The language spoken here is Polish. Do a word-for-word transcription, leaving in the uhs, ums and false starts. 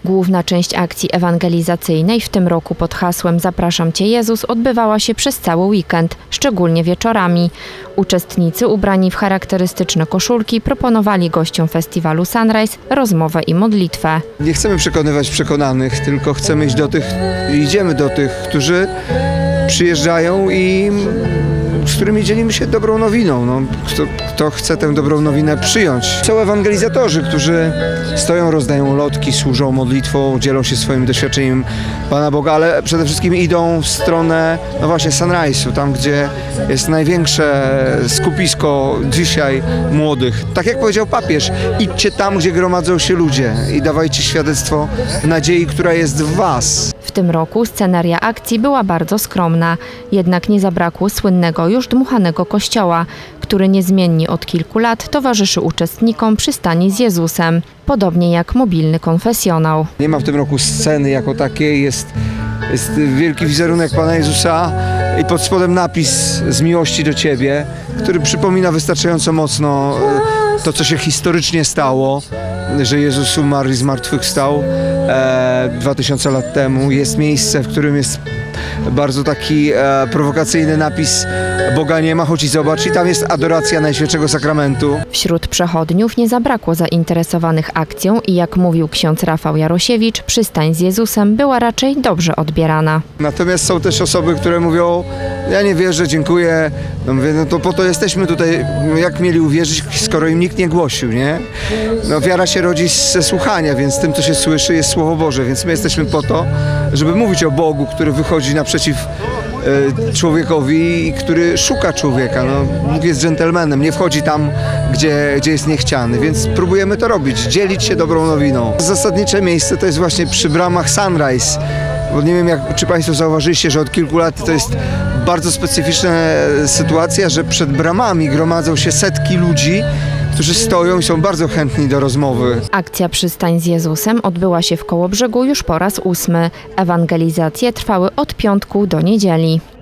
Główna część akcji ewangelizacyjnej w tym roku pod hasłem Zapraszam Cię Jezus odbywała się przez cały weekend, szczególnie wieczorami. Uczestnicy ubrani w charakterystyczne koszulki proponowali gościom festiwalu Sunrise rozmowę i modlitwę. Nie chcemy przekonywać przekonanych, tylko chcemy iść do tych, idziemy do tych, którzy przyjeżdżają i z którymi dzielimy się dobrą nowiną. No, kto, kto chce tę dobrą nowinę przyjąć. Są ewangelizatorzy, którzy stoją, rozdają lotki, służą modlitwą, dzielą się swoim doświadczeniem Pana Boga, ale przede wszystkim idą w stronę, no właśnie, Sunrise'u, tam gdzie jest największe skupisko dzisiaj młodych. Tak jak powiedział papież, idźcie tam, gdzie gromadzą się ludzie i dawajcie świadectwo nadziei, która jest w was. W tym roku sceneria akcji była bardzo skromna, jednak nie zabrakło słynnego już dmuchanego kościoła, który niezmiennie od kilku lat towarzyszy uczestnikom przystani z Jezusem, podobnie jak mobilny konfesjonał. Nie ma w tym roku sceny jako takiej, jest, jest wielki wizerunek Pana Jezusa i pod spodem napis z miłości do Ciebie, który przypomina wystarczająco mocno to, co się historycznie stało, że Jezus umarł i zmartwychwstał e, dwa tysiące lat temu. Jest miejsce, w którym jest bardzo taki e, prowokacyjny napis Boga nie ma, chodź i zobacz, i tam jest adoracja Najświętszego Sakramentu. Wśród przechodniów nie zabrakło zainteresowanych akcją i jak mówił ksiądz Rafał Jarosiewicz, przystań z Jezusem była raczej dobrze odbierana. Natomiast są też osoby, które mówią, ja nie wierzę, dziękuję, no mówię, no to po to jesteśmy tutaj, no jak mieli uwierzyć, skoro im nikt nie głosił, nie? No wiara się rodzi ze słuchania, więc tym, co się słyszy, jest Słowo Boże, więc my jesteśmy po to, żeby mówić o Bogu, który wychodzi naprzeciw człowiekowi i który szuka człowieka. No, Bóg jest dżentelmenem, nie wchodzi tam, gdzie, gdzie jest niechciany, więc próbujemy to robić, dzielić się dobrą nowiną. Zasadnicze miejsce to jest właśnie przy bramach Sunrise, bo nie wiem, jak, czy Państwo zauważyliście, że od kilku lat to jest bardzo specyficzna sytuacja, że przed bramami gromadzą się setki ludzi, którzy stoją i są bardzo chętni do rozmowy. Akcja Przystań z Jezusem odbyła się w Kołobrzegu już po raz ósmy. Ewangelizacje trwały od piątku do niedzieli.